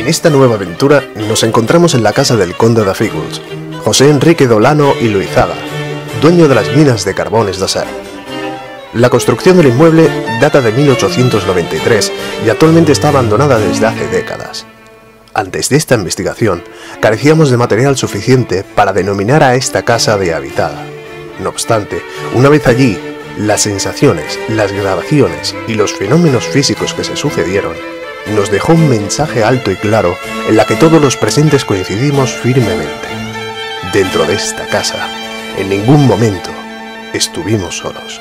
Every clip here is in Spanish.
En esta nueva aventura nos encontramos en la casa del conde de Fígols, José Enrique Dolano y Luizaga, dueño de las minas de carbones d'Acer. La construcción del inmueble data de 1893 y actualmente está abandonada desde hace décadas. Antes de esta investigación, carecíamos de material suficiente para denominar a esta casa de habitada. No obstante, una vez allí, las sensaciones, las grabaciones y los fenómenos físicos que se sucedieron nos dejó un mensaje alto y claro en la que todos los presentes coincidimos firmemente. Dentro de esta casa, en ningún momento estuvimos solos.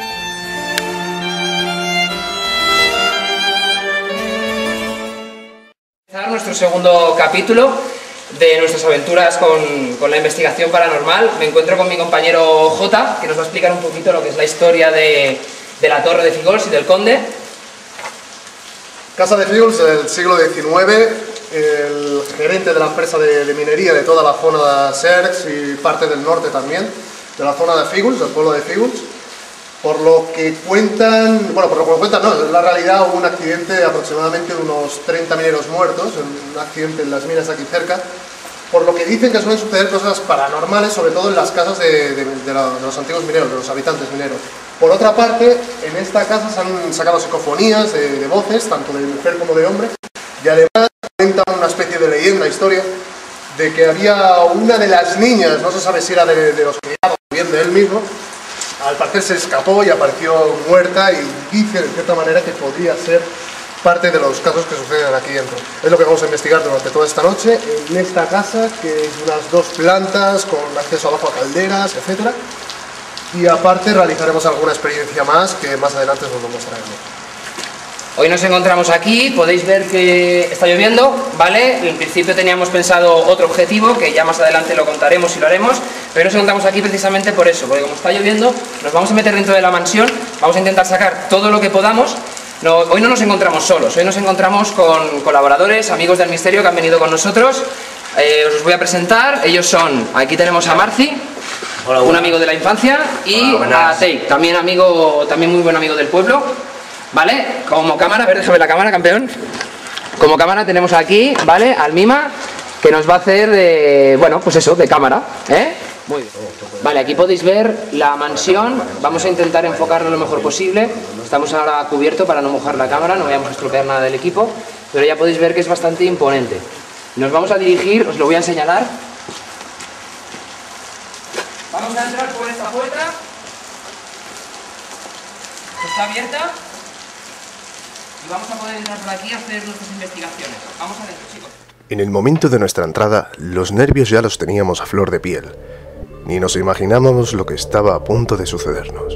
Nuestro segundo capítulo de nuestras aventuras con la investigación paranormal. Me encuentro con mi compañero Jota, que nos va a explicar un poquito lo que es la historia de la torre de Fígols y del conde. Casa de Fígols del siglo XIX, el gerente de la empresa de minería de toda la zona de Cercs y parte del norte también, de la zona de Fígols, del pueblo de Fígols. Por lo que cuentan, no, en la realidad hubo un accidente de aproximadamente unos 30 mineros muertos, un accidente en las minas aquí cerca, por lo que dicen que suelen suceder cosas paranormales, sobre todo en las casas de los antiguos mineros, de los habitantes mineros. Por otra parte, en esta casa se han sacado psicofonías de voces, tanto de mujer como de hombre, y además cuentan una especie de leyenda, historia, de que había una de las niñas, no se sabe si era de los criados o bien de él mismo, al parecer se escapó y apareció muerta, y dice de cierta manera que podría ser parte de los casos que suceden aquí dentro. Es lo que vamos a investigar durante toda esta noche en esta casa, que es unas 2 plantas con acceso abajo a calderas, etc. Y aparte realizaremos alguna experiencia más que más adelante os lo mostraremos. Hoy nos encontramos aquí, podéis ver que está lloviendo, ¿vale? En principio teníamos pensado otro objetivo, que ya más adelante lo contaremos y lo haremos, pero nos encontramos aquí precisamente por eso, porque como está lloviendo, nos vamos a meter dentro de la mansión, vamos a intentar sacar todo lo que podamos. Hoy no nos encontramos solos, hoy nos encontramos con colaboradores, amigos del misterio que han venido con nosotros. Os voy a presentar, ellos son, aquí tenemos a Marci, hola, un amigo de la infancia, y a Tei, también muy buen amigo del pueblo. ¿Vale? Como cámara, a ver, déjame la cámara, campeón. Como cámara tenemos aquí, ¿vale? Al Mima, que nos va a hacer de, bueno, pues eso, de cámara, ¿eh? Muy bien. Vale, aquí podéis ver la mansión. Vamos a intentar enfocarlo lo mejor posible. Estamos ahora cubierto para no mojar la cámara, no vayamos a estropear nada del equipo, pero ya podéis ver que es bastante imponente. Nos vamos a dirigir, os lo voy a señalar. Vamos a entrar por esta puerta. Está abierta. Y vamos a poder entrar por aquí a hacer nuestras investigaciones. Vamos adentro, chicos. En el momento de nuestra entrada, los nervios ya los teníamos a flor de piel. Ni nos imaginábamos lo que estaba a punto de sucedernos.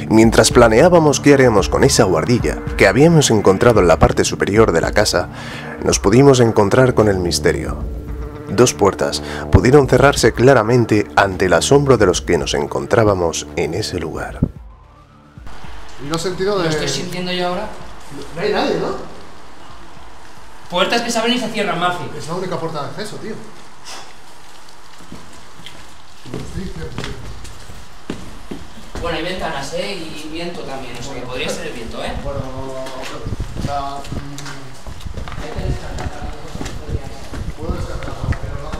Mientras planeábamos qué haríamos con esa guardilla que habíamos encontrado en la parte superior de la casa, nos pudimos encontrar con el misterio. 2 puertas pudieron cerrarse claramente ante el asombro de los que nos encontrábamos en ese lugar. Y no sentido de... Lo estoy sintiendo yo ahora. No hay nadie, ¿no? Puertas que se abren y se cierran, Marci. Es la única puerta de acceso, tío. Bueno, hay ventanas, y viento también, o sea que podría ser el viento, Bueno, o sea... puedo descartarlo, pero no...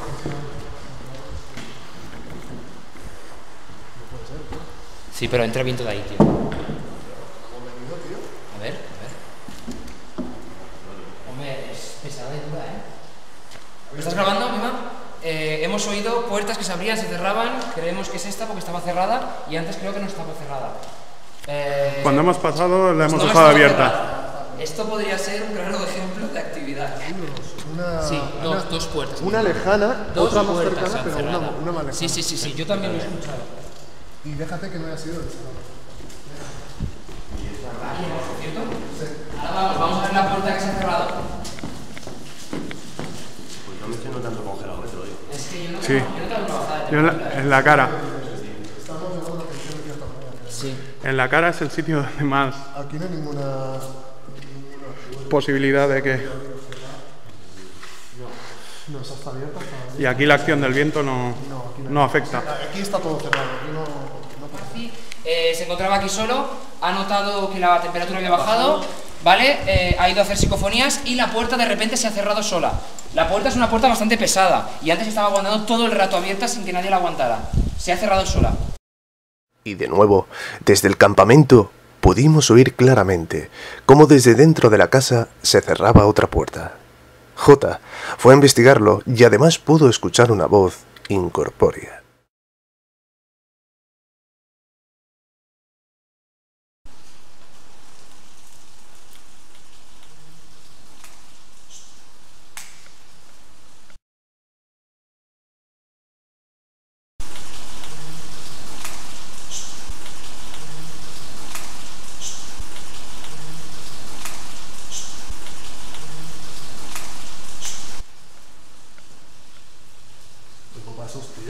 No puede ser, tío. Sí, pero entra viento de ahí, tío. A ver. Hombre, es pesada y dura, ¿Estás grabando, Mima? Hemos oído puertas que se abrían, se cerraban. Creemos que es esta porque estaba cerrada y antes creo que no estaba cerrada. Cuando hemos pasado la hemos no dejado estaba abierta. cerrada. Esto podría ser un claro ejemplo de actividad. Sí, dos puertas. Una lejana, Dos otra más puertas cercana, han pero cerrado. una más lejana. Sí, yo también lo he escuchado. Y déjate que no haya sido el sábado. Ahora vamos a ver la puerta que se ha cerrado. Pues no me estoy notando congelado, te lo digo. Es que yo no Sí. tengo una bajada de Yo en la cara. Sí. En la cara es el sitio donde más Aquí no hay ninguna... posibilidad de que... No, esa está abierta. Y aquí la acción del viento no afecta. Aquí está todo cerrado, aquí no Marci, se encontraba aquí solo, ha notado que la temperatura había bajado, ¿vale? Ha ido a hacer psicofonías y la puerta de repente se ha cerrado sola. La puerta es una puerta bastante pesada y antes estaba aguantando todo el rato abierta sin que nadie la aguantara. Se ha cerrado sola. Y de nuevo, desde el campamento, pudimos oír claramente cómo desde dentro de la casa se cerraba otra puerta. J fue a investigarlo y además pudo escuchar una voz incorpórea. tengo pasos, tío.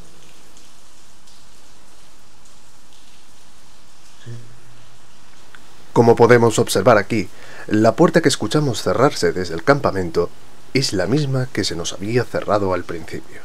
Sí. Como podemos observar aquí, la puerta que escuchamos cerrarse desde el campamento es la misma que se nos había cerrado al principio.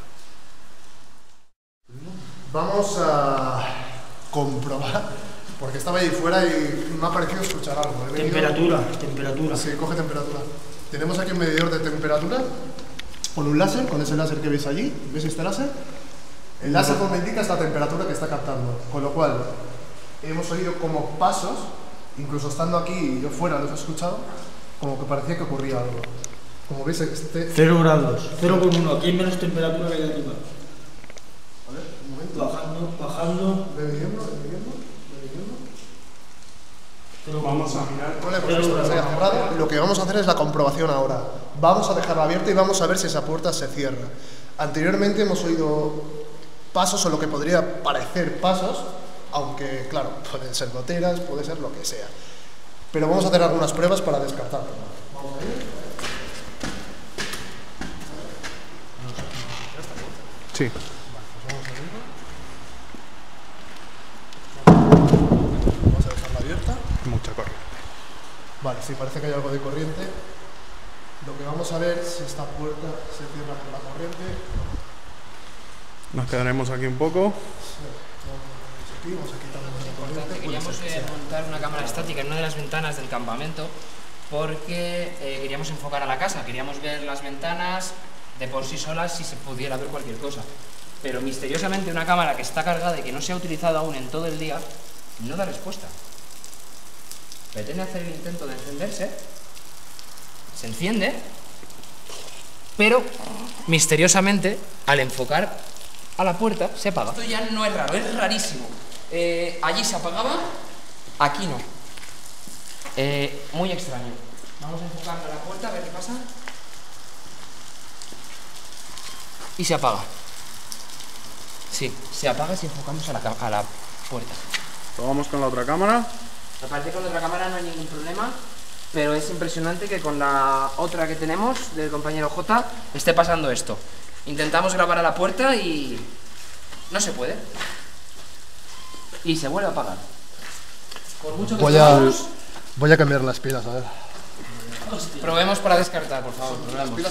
Vamos a comprobar, porque estaba ahí fuera y me ha parecido escuchar algo. Temperatura. Sí, coge temperatura. Tenemos aquí un medidor de temperatura con un láser, con ese láser que veis allí. ¿Veis este láser? El láser nos indica esta temperatura que está captando, con lo cual hemos oído como pasos, incluso estando aquí y yo fuera los he escuchado, como que parecía que ocurría algo. Como veis, 0 grados, 0,1. Aquí hay menos temperatura que hay arriba. A ver, un momento. Bajando. Bebiendo. Vamos a mirar. Vale, pues esto se haya cerrado. Lo que vamos a hacer es la comprobación ahora. Vamos a dejarla abierta y vamos a ver si esa puerta se cierra. Anteriormente hemos oído pasos o lo que podría parecer pasos, aunque claro, pueden ser goteras, puede ser lo que sea. Pero vamos a hacer algunas pruebas para descartarlo. Vamos a ir. Sí. Vamos a dejarla abierta. Mucha corriente. Vale, sí, parece que hay algo de corriente. Lo que vamos a ver es si esta puerta se cierra por la corriente. Nos quedaremos aquí un poco. Vamos a quitar la corriente. Queríamos montar una cámara estática en una de las ventanas del campamento porque queríamos enfocar a la casa, queríamos ver las ventanas de por sí solas si se pudiera ver cualquier cosa. Pero misteriosamente una cámara que está cargada y que no se ha utilizado aún en todo el día no da respuesta. Pretende hacer el intento de encenderse, se enciende, pero misteriosamente al enfocar a la puerta se apaga. Esto ya no es raro, es rarísimo. Allí se apagaba, aquí no. Muy extraño. Vamos a enfocar a la puerta a ver qué pasa. Y se apaga. Sí, se apaga si enfocamos a la puerta. Probamos con la otra cámara. Me parece que con la otra cámara no hay ningún problema, pero es impresionante que con la otra que tenemos, del compañero J, esté pasando esto. Intentamos grabar a la puerta y no se puede. Y se vuelve a apagar. Por mucho que Voy a cambiar las pilas, a ver. probemos para descartar, por favor.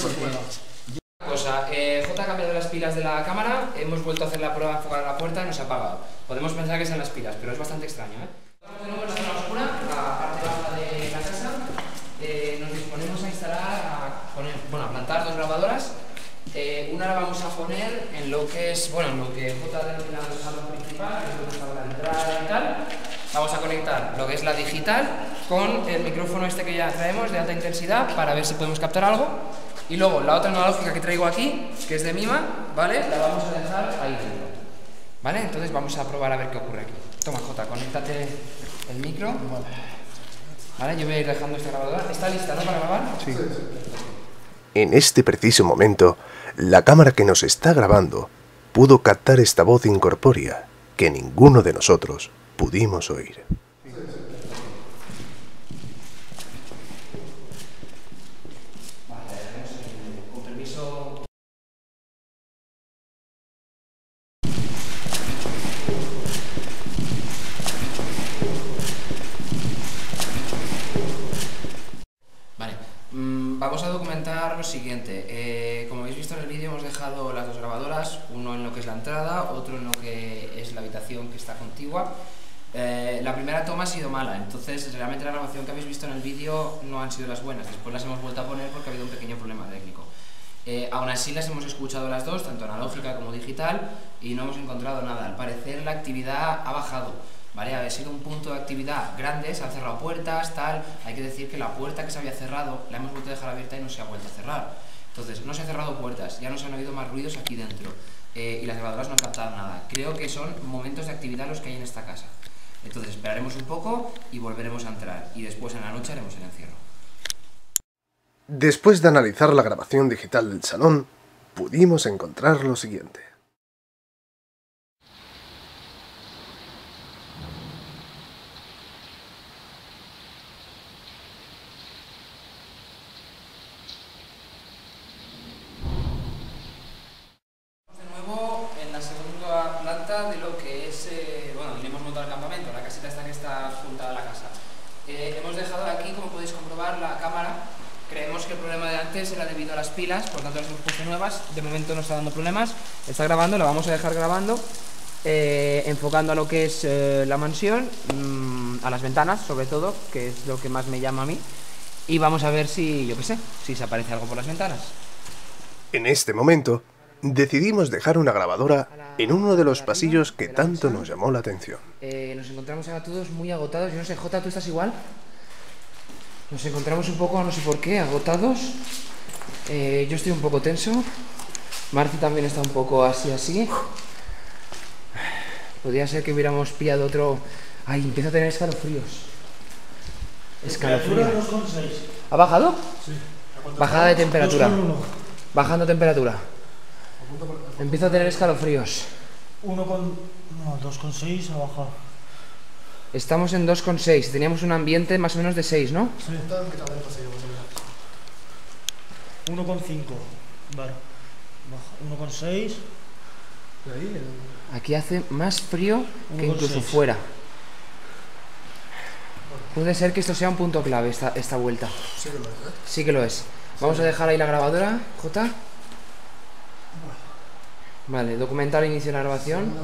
Cosa, J ha cambiado las pilas de la cámara, hemos vuelto a hacer la prueba de enfocar a la puerta y nos ha apagado. Podemos pensar que sean las pilas, pero es bastante extraño, Estamos de nuevo en la zona oscura, la parte baja de la casa. Nos disponemos a instalar, a plantar dos grabadoras. Una la vamos a poner en lo que es, en lo que J ha denominado el salón principal, que es donde está la entrada y tal. Vamos a conectar lo que es la digital con el micrófono este que ya traemos de alta intensidad para ver si podemos captar algo. Y luego la otra analógica que traigo aquí, que es de Mima, ¿vale? La vamos a dejar ahí dentro, ¿vale? Entonces vamos a probar a ver qué ocurre aquí. Toma, J, conéctate el micro. Vale, yo voy a ir dejando esta grabadora. ¿Está lista, no, para grabar? Sí. En este preciso momento, la cámara que nos está grabando pudo captar esta voz incorpórea que ninguno de nosotros pudimos oír. Con permiso. Vale, vamos a documentar lo siguiente. Como habéis visto en el vídeo, hemos dejado las dos grabadoras, uno en lo que es la entrada, otro en lo que es la habitación que está contigua. La primera toma ha sido mala, entonces realmente la grabación que habéis visto en el vídeo no han sido las buenas. Después las hemos vuelto a poner porque ha habido un pequeño problema técnico. Aún así las hemos escuchado las dos, tanto analógica como digital, y no hemos encontrado nada. Al parecer la actividad ha bajado, ¿vale? Ha sido un punto de actividad grande, se han cerrado puertas, tal. Hay que decir que la puerta que se había cerrado la hemos vuelto a dejar abierta y no se ha vuelto a cerrar. Entonces no se han cerrado puertas, ya no se han oído más ruidos aquí dentro, y las grabadoras no han captado nada. Creo que son momentos de actividad los que hay en esta casa. Entonces esperaremos un poco y volveremos a entrar, y después en la noche haremos el encierro. Después de analizar la grabación digital del salón, pudimos encontrar lo siguiente. De nuevo en la segunda planta de lo que es, donde hemos montado el campamento, la casita esta que está junto a la casa. Hemos dejado aquí, como podéis comprobar, la cámara. Creemos que el problema de antes era debido a las pilas, por tanto las hemos puesto nuevas. De momento no está dando problemas, está grabando, la vamos a dejar grabando, enfocando a lo que es la mansión, a las ventanas sobre todo, que es lo que más me llama a mí. Y vamos a ver si, yo qué sé, si se aparece algo por las ventanas. En este momento, decidimos dejar una grabadora en uno de los pasillos que tanto nos llamó la atención. Nos encontramos ahora todos muy agotados. Yo no sé, Jota, ¿tú estás igual? Nos encontramos un poco, no sé por qué, agotados. Yo estoy un poco tenso. Marci también está un poco así. Podría ser que hubiéramos pillado otro... Ay, empiezo a tener escalofríos. Escalofríos. ¿Ha bajado? Sí. Bajada de temperatura. 2,1. Bajando temperatura. Empiezo a tener escalofríos. 2,6 ha bajado. Estamos en 2,6. Teníamos un ambiente más o menos de 6, ¿no? Sí. 1,5. Vale. Baja. 1,6. Aquí hace más frío que 1,6. incluso fuera. Puede ser que esto sea un punto clave, esta vuelta. Sí que lo es, ¿eh? Sí que lo es. Vamos a dejar ahí la grabadora, J. Vale, documentar inicio de la grabación.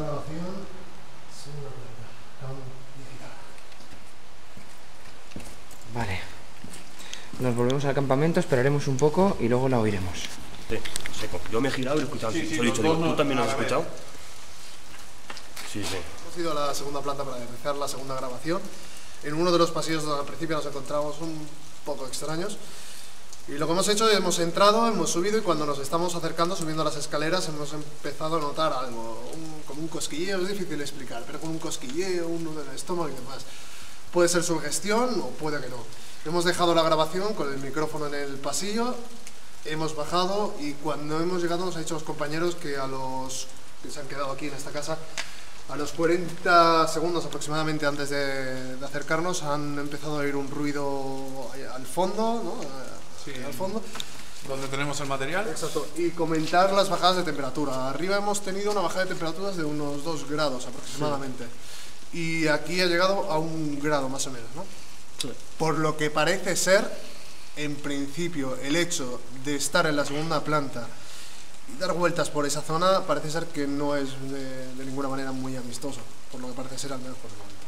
Vale. Nos volvemos al campamento, esperaremos un poco y luego la oiremos. Sí, seco. Yo me he girado y lo he escuchado. Sí, Se lo he dicho, los digo, dos ¿tú también lo has a la vez. escuchado? Sí, sí. Hemos ido a la segunda planta para realizar la segunda grabación. En uno de los pasillos donde al principio nos encontramos un poco extraños. Y lo que hemos hecho, hemos entrado, hemos subido y cuando nos estamos acercando, subiendo las escaleras, hemos empezado a notar algo, como un cosquilleo, es difícil de explicar, pero con un cosquilleo, un nudo en el estómago y demás. Puede ser sugestión o puede que no. Hemos dejado la grabación con el micrófono en el pasillo, hemos bajado y cuando hemos llegado nos han dicho los compañeros que a los que se han quedado aquí en esta casa A los 40 segundos aproximadamente antes de acercarnos han empezado a oír un ruido al fondo, ¿no? Sí. Al fondo. ¿Dónde tenemos el material? Exacto. Y comentar las bajadas de temperatura. Arriba hemos tenido una bajada de temperaturas de unos 2 grados aproximadamente. Sí. Y aquí ha llegado a 1 grado más o menos, ¿no? Sí. Por lo que parece ser, en principio, el hecho de estar en la segunda planta y dar vueltas por esa zona parece ser que no es de ninguna manera muy amistoso, por lo que parece ser al menos por el momento.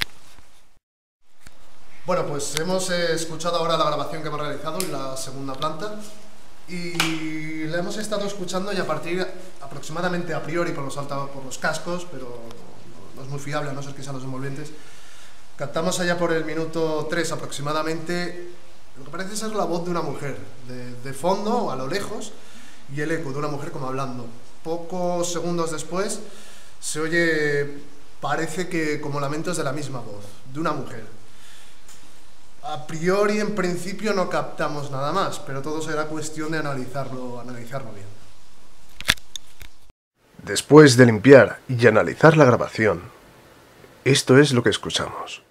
Bueno, pues hemos escuchado ahora la grabación que hemos realizado en la segunda planta y la hemos estado escuchando y a partir aproximadamente a priori por los cascos, pero no es muy fiable a no ser que sean los envolventes, captamos allá por el minuto 3 aproximadamente lo que parece ser la voz de una mujer, de fondo a lo lejos, y el eco de una mujer como hablando. Pocos segundos después se oye, parece que como lamentos de la misma voz, de una mujer. A priori, en principio, no captamos nada más, pero todo será cuestión de analizarlo bien. Después de limpiar y analizar la grabación, esto es lo que escuchamos.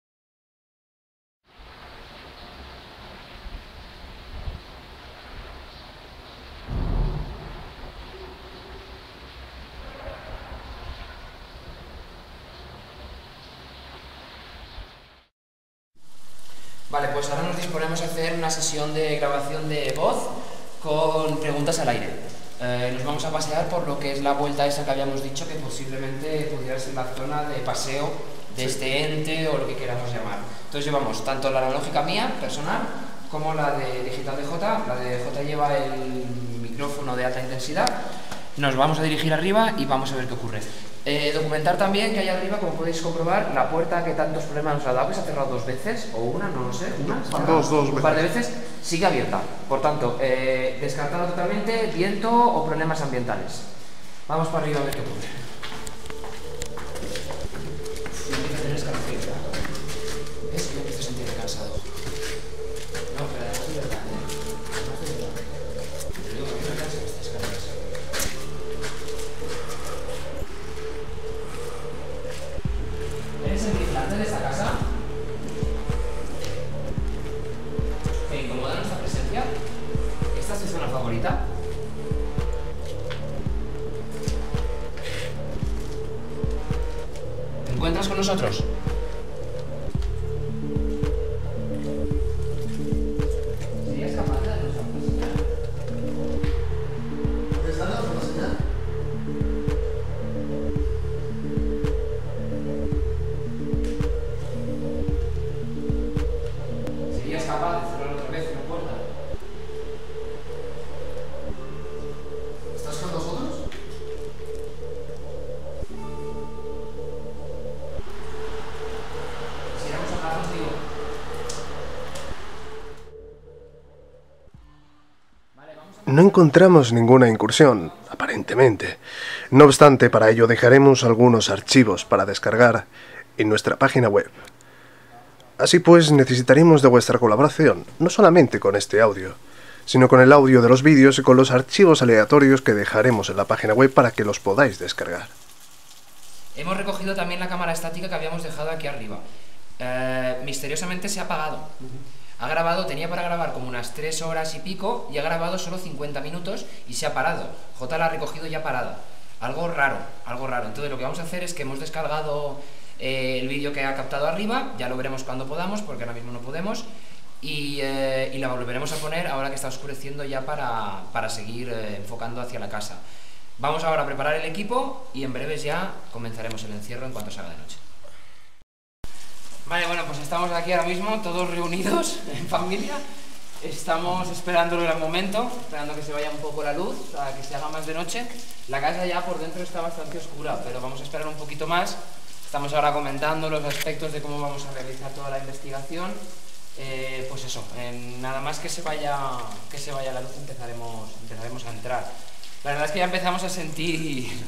Vale, pues ahora nos disponemos a hacer una sesión de grabación de voz con preguntas al aire. Nos vamos a pasear por lo que es la vuelta esa que habíamos dicho que posiblemente pudiera ser la zona de paseo de este ente o lo que queramos llamar. Entonces llevamos tanto la analógica mía, personal, como la de digital de J. La de J lleva el micrófono de alta intensidad. Nos vamos a dirigir arriba y vamos a ver qué ocurre. Documentar también que allá arriba, como podéis comprobar, la puerta que tantos problemas nos ha dado, que se ha cerrado 2 veces, o una, no lo sé, un par de veces, sigue abierta. Por tanto, descartado totalmente viento o problemas ambientales. Vamos para arriba a ver qué ocurre. Yo empiezo a tener escalofrío, ¿verdad? ¿Ves? Yo empiezo a sentirme cansado. No, pero además de verdad, además de verdad. Pero digo, ¿por qué me cansan estas escaleras? ¿Eres el vigilante de esta casa? ¿Te incomoda nuestra presencia? ¿Esta es tu zona favorita? ¿Te encuentras con nosotros? ¿Serías capaz de darnos alguna señal? ¿Puedes darnos alguna señal? ¿Serías capaz de cerrar otra vez la puerta? ¿Estás con nosotros? Si éramos a hablar contigo. Vale, vamos a... No encontramos ninguna incursión, aparentemente. No obstante, para ello dejaremos algunos archivos para descargar en nuestra página web. Así pues, necesitaremos de vuestra colaboración, no solamente con este audio, sino con el audio de los vídeos y con los archivos aleatorios que dejaremos en la página web para que los podáis descargar. Hemos recogido también la cámara estática que habíamos dejado aquí arriba. Misteriosamente se ha apagado. Ha grabado, tenía para grabar como unas 3 horas y pico y ha grabado solo 50 minutos y se ha parado. J la ha recogido ya parada. Algo raro, algo raro. Entonces lo que vamos a hacer es que hemos descargado el vídeo que ha captado arriba, ya lo veremos cuando podamos, porque ahora mismo no podemos, y la volveremos a poner ahora que está oscureciendo ya para seguir enfocando hacia la casa. Vamos ahora a preparar el equipo y en breves ya comenzaremos el encierro en cuanto salga de noche. Vale, bueno, pues estamos aquí ahora mismo, todos reunidos en familia. Estamos esperando el gran momento, esperando que se vaya un poco la luz, para que se haga más de noche. La casa ya por dentro está bastante oscura, pero vamos a esperar un poquito más. Estamos ahora comentando los aspectos de cómo vamos a realizar toda la investigación. Pues eso, nada más que se vaya la luz empezaremos a entrar. La verdad es que ya empezamos a sentir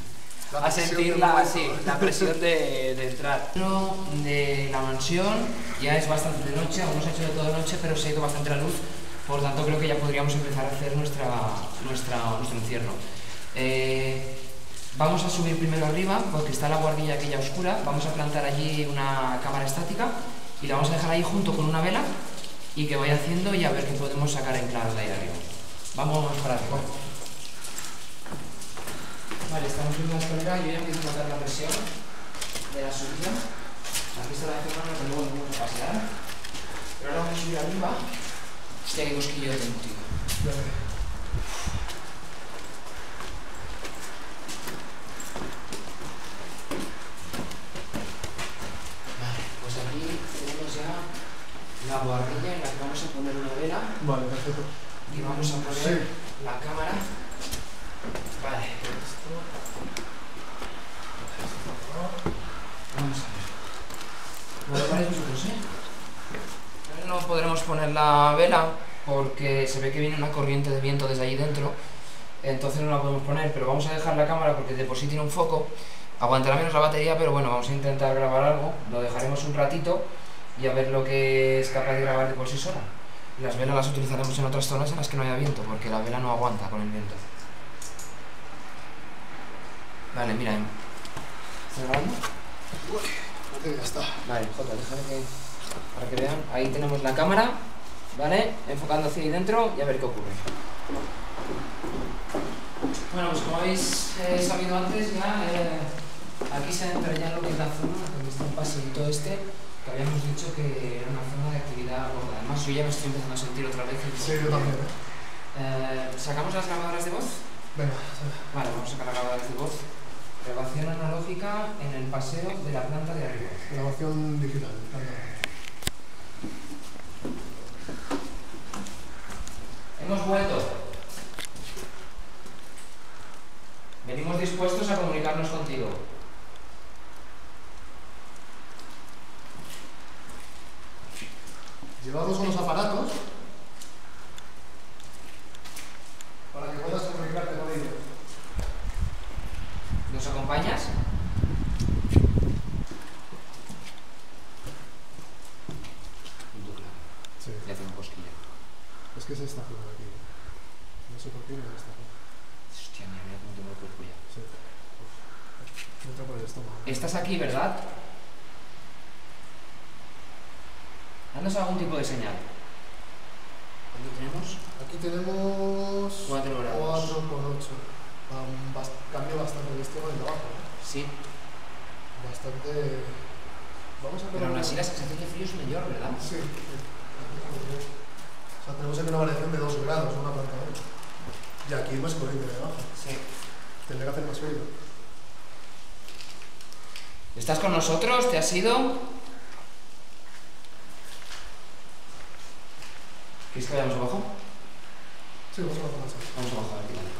la presión de entrar. Dentro de la mansión ya es bastante de noche, aún no se ha hecho de toda noche, pero se ha ido bastante la luz, por tanto creo que ya podríamos empezar a hacer nuestro encierro. Vamos a subir primero arriba, porque está la guardilla aquella oscura. Vamos a plantar allí una cámara estática y la vamos a dejar ahí junto con una vela y que vaya haciendo y a ver qué podemos sacar en claro de ahí arriba. Vamos para arriba. Vale, estamos en la escalera, yo ya empiezo a notar la presión de la subida. Aquí está la zona que luego nos vamos a pasear. Pero ahora vamos a subir arriba. Hostia, qué cosquillo tengo, tío. Vale, pues aquí tenemos ya la guardilla en la que vamos a poner una vela. Vale, perfecto. Y vamos a poner la cámara. Vale. Vamos a ver. ¿Lo preparáis vosotros, No podremos poner la vela porque se ve que viene una corriente de viento desde allí dentro. Entonces no la podemos poner, pero vamos a dejar la cámara porque de por sí tiene un foco. Aguantará menos la batería, pero bueno, vamos a intentar grabar algo. Lo dejaremos un ratito y a ver lo que es capaz de grabar de por sí sola. Las velas las utilizaremos en otras zonas en las que no haya viento, porque la vela no aguanta con el viento. Vale, mira. ¿Estás grabando? Ya está. Vale, Jota, déjame que... para que vean. Ahí tenemos la cámara, ¿vale? Enfocando hacia ahí dentro y a ver qué ocurre. Bueno, pues como habéis sabido antes, ya aquí se entra ya en lo que es la zona, donde está el paseíto este, que habíamos dicho que era una zona de actividad gorda. Además, yo ya me estoy empezando a sentir otra vez. Sí, yo también, ¿Sacamos las grabadoras de voz? Venga, Vale, vamos a sacar las grabadoras de voz. Grabación analógica en el paseo de la planta de arriba. grabación digital. Hemos vuelto. Venimos dispuestos a comunicarnos contigo. Llevamos unos aparatos para que puedas comunicarte con ellos. ¿Nos acompañas? Sí. Le hace un cosquillo. Es que es esta zona de aquí. No sé por qué, pero es esta zona. Hostia, mira cómo tengo el cuerpo ya. Sí. Me entra por el estómago. Estás aquí, ¿verdad? Danos algún tipo de señal. Aquí tenemos Aquí tenemos 4 grados. 4,8. Cambia bastante el estómago y de abajo, ¿no? Sí, Bastante. Vamos a pero aún así la sensación de frío es mayor, ¿verdad? Sí. O sea, tenemos aquí una variación de 2 grados, una planta de. Y aquí más corriente de abajo. Sí. Tendría que hacer más frío. ¿Estás con nosotros? ¿Te has ido? ¿Quieres que vayamos abajo? Sí, vamos a bajar. Vamos abajo, a ver qué tal.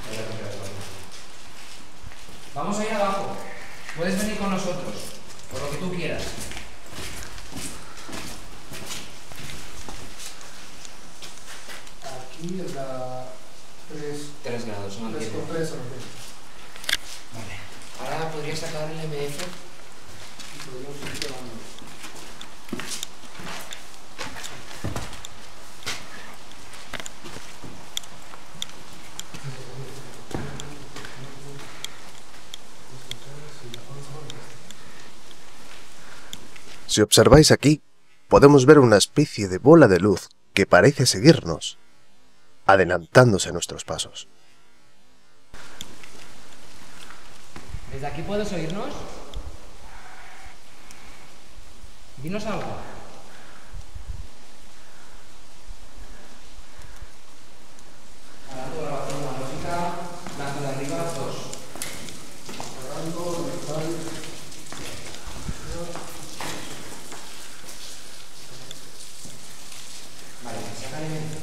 Vamos a ir abajo. Puedes venir con nosotros, por lo que tú quieras. Aquí es la 3 grados, no entiendo. 3,3. Vale. Ahora podría sacar el MF. Y podríamos ir llevando. Si observáis aquí, podemos ver una especie de bola de luz que parece seguirnos, adelantándose a nuestros pasos. ¿Desde aquí puedes oírnos? Dinos algo. Hablando de grabación analógica, planta de arriba 2. Vale, saca el elemento.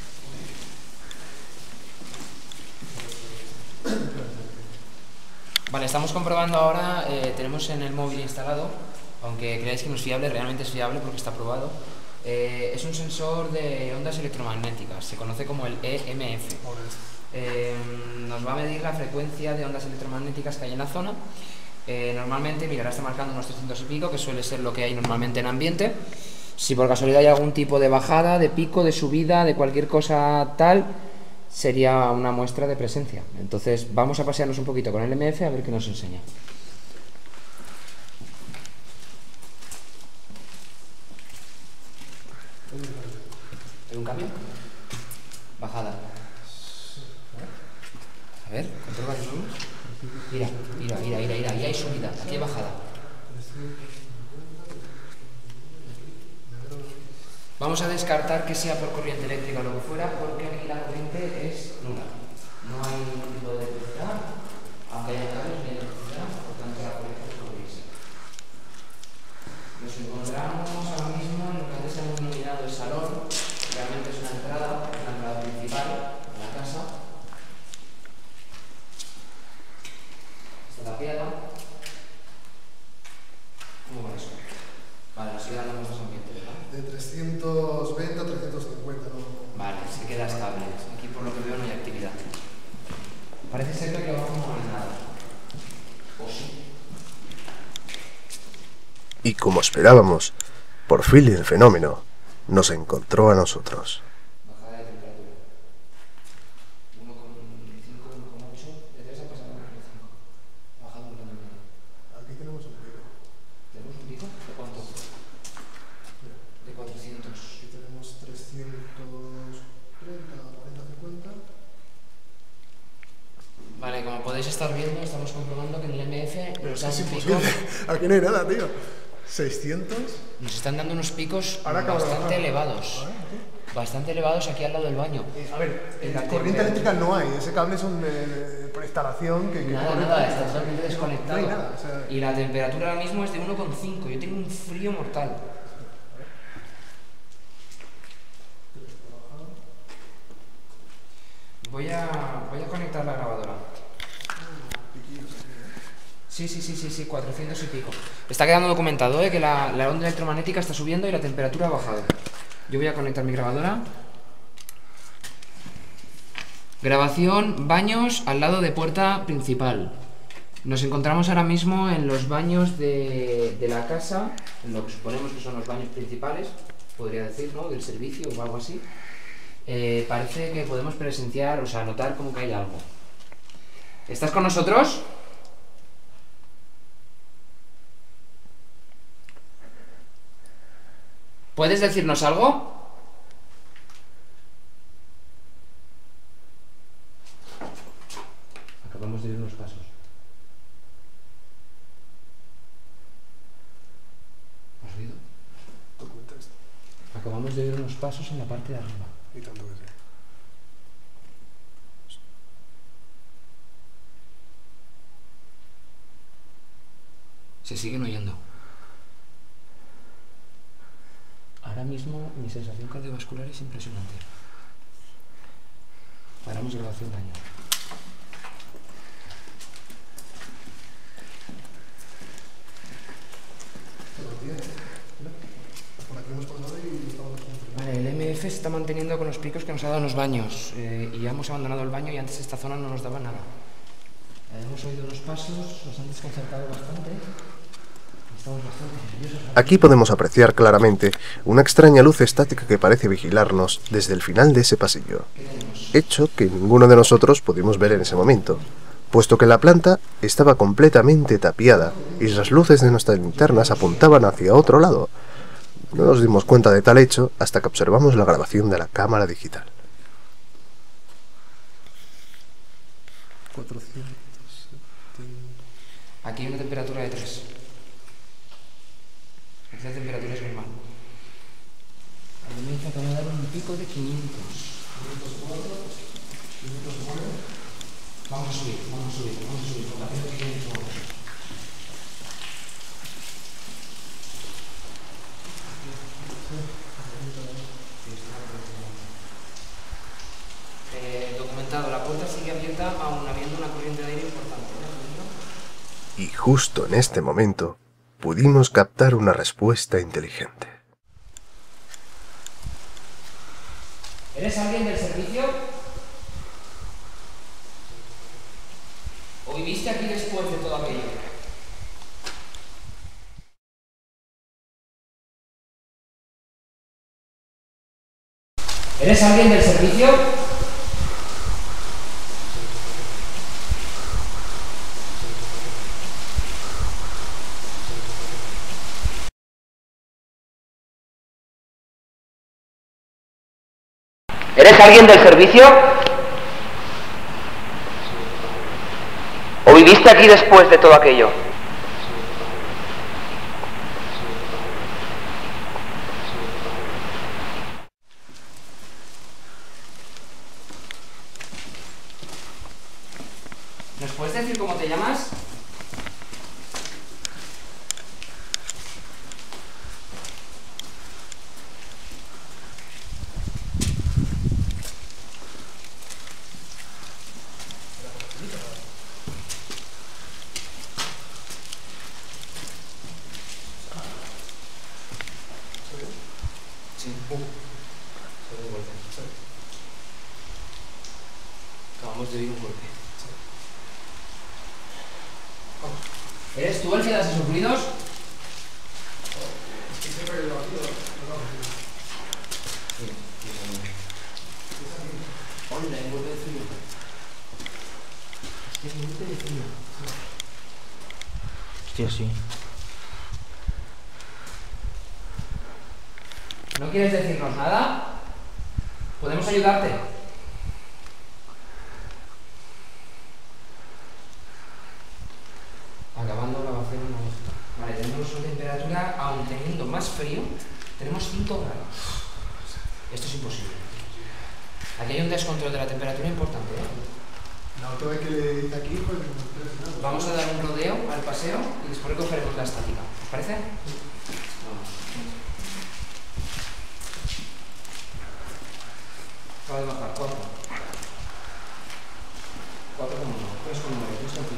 Vale, estamos comprobando ahora, tenemos en el móvil instalado, aunque creáis que no es fiable, realmente es fiable porque está probado. Es un sensor de ondas electromagnéticas, se conoce como el EMF. Nos va a medir la frecuencia de ondas electromagnéticas que hay en la zona. Normalmente, mira, ahora está marcando unos 300 y pico, que suele ser lo que hay normalmente en ambiente. Si por casualidad hay algún tipo de bajada, de pico, de subida, de cualquier cosa tal, sería una muestra de presencia. Entonces vamos a pasearnos un poquito con el MF a ver qué nos enseña. ¿Hay un cambio? Bajada. A ver, controla de nuevo. Mira, ahí hay subida, aquí hay bajada. Vamos a descartar que sea por corriente eléctrica o lo que fuera, porque aquí la corriente es nula. No hay ningún tipo de electricidad, aunque haya cables de electricidad, por tanto la corriente es por gris. Nos encontramos ahora mismo en lo que antes hemos denominado el salón, que realmente es una entrada principal de la casa. Esta es la piedra. ¿Cómo va eso? Vale, nos sigue dando más ambiente, ¿verdad? De 320 a 350, ¿no? Vale, se queda estable. Aquí por lo que veo no hay actividad. Parece ser que aquí abajo no hay nada. ¿O sí? Y como esperábamos, por fin el fenómeno nos encontró a nosotros. Bajada de temperatura. 1,5, 1,8. De 3 ha pasado a 1,5. Ha bajado un poco. Aquí tenemos un pico. ¿Tenemos un pico? ¿De cuánto? De 400. Aquí tenemos 330, 40, 50. Vale, como podéis estar viendo, estamos comprobando que en el MF Pero nos es dan un pico. imposible. Aquí no hay nada, tío. 600. Nos están dando unos picos Ahora acaba de bastante bajar. elevados. Bastante elevados aquí al lado del baño. A ver, La corriente temperatura. eléctrica no hay. Ese cable es un por instalación que Nada, está totalmente desconectado. No hay nada, o sea, Y la temperatura ahora mismo es de 1,5. Yo tengo un frío mortal. Voy a conectar la grabadora. Sí, 400 y pico. Está quedando documentado, que la onda electromagnética está subiendo y la temperatura ha bajado. Yo voy a conectar mi grabadora. Grabación, baños al lado de puerta principal. Nos encontramos ahora mismo en los baños de la casa, en lo que suponemos que son los baños principales, podría decir, ¿no? Del servicio o algo así. Parece que podemos presenciar, o sea, notar como que hay algo. ¿Estás con nosotros? ¿Puedes decirnos algo? Acabamos de ir unos pasos. ¿Has oído? Acabamos de ir unos pasos en la parte de arriba. Y tanto que sí. Se siguen oyendo. Ahora mismo mi sensación cardiovascular es impresionante. Paramos grabación daño. Vale, el MF se está manteniendo con los picos que nos ha dado en los baños. Y ya hemos abandonado el baño y antes esta zona no nos daba nada. Hemos oído unos pasos, nos han desconcertado bastante. Estamos bastante nerviosos. Aquí podemos apreciar claramente una extraña luz estática que parece vigilarnos desde el final de ese pasillo, hecho que ninguno de nosotros pudimos ver en ese momento, puesto que la planta estaba completamente tapiada y las luces de nuestras linternas apuntaban hacia otro lado. No nos dimos cuenta de tal hecho hasta que observamos la grabación de la cámara digital. 470. Aquí hay una temperatura de 3. Aquí la temperatura es normal. A mí me acaba de dar un pico de 500. Vamos a subir, por la piedra que viene todo. Documentado, la puerta sigue abierta aún habiendo una corriente de aire importante. Y justo en este momento pudimos captar una respuesta inteligente. ¿Eres alguien del servicio? ¿O viviste aquí después de todo aquello? ¿Eres alguien del servicio? ¿Eres alguien del servicio? ¿O viviste aquí después de todo aquello? ¿Nos puedes decir cómo te llamas? Sí. Acabamos de oír un golpe. ¿Eres tú el que das esos ruidos? Onda, un golpe de frío. Es un golpe de frío. Hostia, sí. ¿No quieres decirnos nada? ¿Podemos ayudarte? Acabando grabación. Vale, tenemos una temperatura, aun teniendo más frío, tenemos 5 grados. Esto es imposible. Aquí hay un descontrol de la temperatura importante, ¿eh? La otra vez que le hice aquí fue que Vamos a dar un rodeo al paseo y después recogeremos la estática. ¿Os parece? Vamos. Acaba de bajar, 4. 4,1, 3,9, 3,5.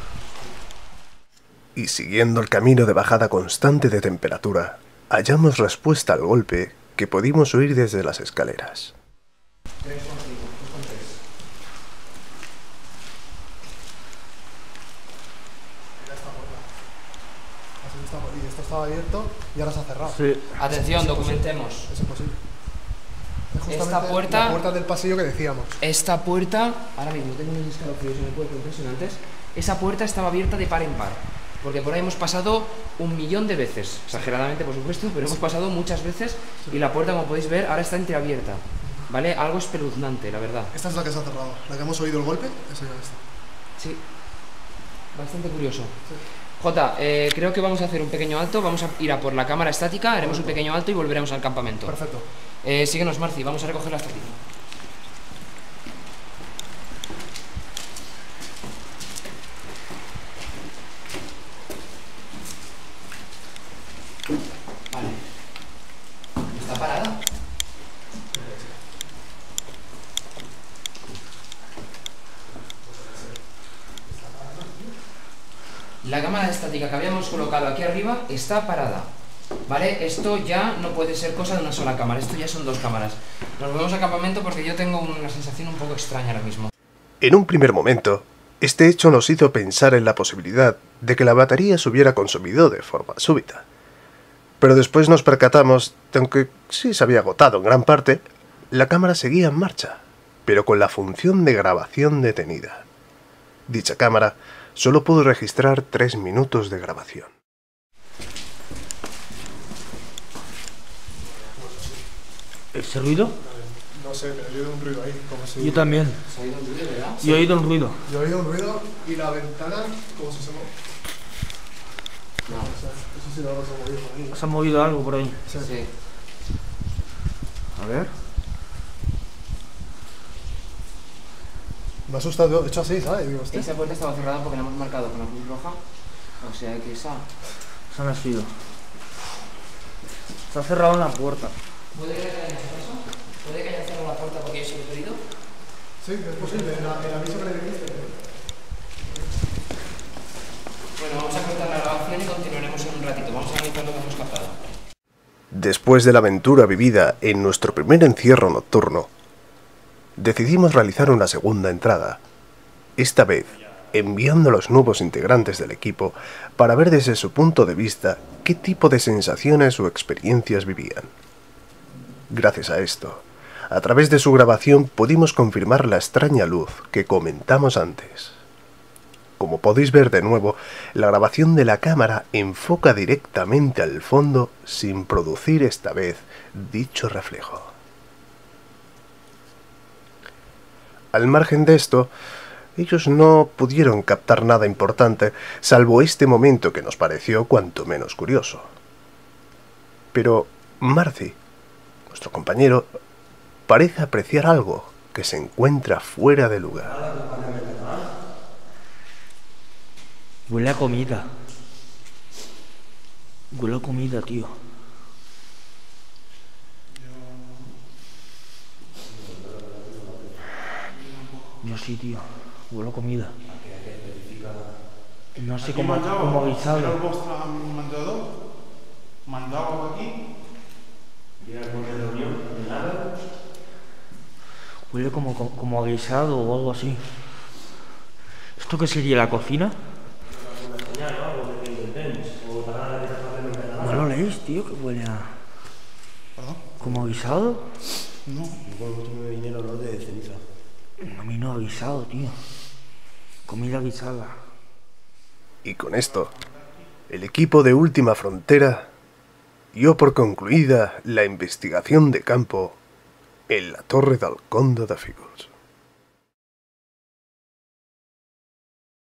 Y siguiendo el camino de bajada constante de temperatura, hallamos respuesta al golpe que pudimos oír desde las escaleras. 3,5, 3,3. y esto estaba abierto y ahora se ha cerrado. Sí. Atención, documentemos. Es imposible. Es justamente Esta puerta- la puerta del pasillo que decíamos. Esta puerta, ahora mismo tengo unos escalofríos en el cuerpo impresionantes. Esa puerta estaba abierta de par en par, porque por ahí hemos pasado 1.000.000 de veces, exageradamente por supuesto, pero hemos pasado muchas veces y la puerta, como podéis ver, ahora está entreabierta, ¿vale? Algo espeluznante, la verdad. Esta es la que se ha cerrado. La que hemos oído el golpe, esa ya está. Sí, bastante curioso. Jota, creo que vamos a hacer un pequeño alto, vamos a ir a por la cámara estática, haremos un pequeño alto y volveremos al campamento. Perfecto. Síguenos, Marci, vamos a recoger la estática. Vale. ¿Está parada? La cámara estática que habíamos colocado aquí arriba está parada. ¿Vale? Esto ya no puede ser cosa de una sola cámara, esto ya son 2 cámaras. Nos volvemos al campamento porque yo tengo una sensación un poco extraña ahora mismo. En un primer momento, este hecho nos hizo pensar en la posibilidad de que la batería se hubiera consumido de forma súbita. Pero después nos percatamos de que, aunque sí se había agotado en gran parte, la cámara seguía en marcha, pero con la función de grabación detenida. Dicha cámara solo pudo registrar 3 minutos de grabación. ¿Ese ruido? No sé, pero yo he oído un ruido ahí. Como si... Yo también. ¿Se ha oído un ruido, verdad? Yo he oído un ruido. Yo he oído un ruido y la ventana como si se moviera. No. O sea, eso sí lo se ha movido por ahí. Se ha movido algo por ahí. Sí. Sí. A ver. Me ha asustado, de hecho así, ¿sabes? Digo, hostia. Esa puerta estaba cerrada porque la hemos marcado con la cruz roja. O sea que esa... Se ha sido. Se ha cerrado la puerta. ¿Puede que haya hecho eso? ¿Puede que haya cerrado la puerta porque yo soy el pedido? Sí, es posible, el aviso que le dijiste. Bueno, vamos a cortar la grabación y continuaremos en un ratito. Vamos a analizar lo que hemos captado. Después de la aventura vivida en nuestro primer encierro nocturno, decidimos realizar una segunda entrada, esta vez enviando a los nuevos integrantes del equipo para ver desde su punto de vista qué tipo de sensaciones o experiencias vivían. Gracias a esto, a través de su grabación pudimos confirmar la extraña luz que comentamos antes. Como podéis ver de nuevo, la grabación de la cámara enfoca directamente al fondo sin producir esta vez dicho reflejo. Al margen de esto, ellos no pudieron captar nada importante, salvo este momento que nos pareció cuanto menos curioso. Pero Marcy, nuestro compañero, parece apreciar algo que se encuentra fuera de lugar. Huele a comida. Huele a comida, tío. Yo sí, tío. Huele a comida. No sé cómo guisado. Era el vostre menjador? Menjàveu aquí? Huele como a guisado o algo así. ¿Esto qué sería, la cocina? ¿No lo leéis, tío? Que huele a... ¿Perdón? ¿Como a guisado? No. Me viene el olor de ceniza. A mí no, guisado, tío. Comida guisada. Y con esto, el equipo de Última Frontera dio por concluida la investigación de campo en la Torre del Conde de Fígols.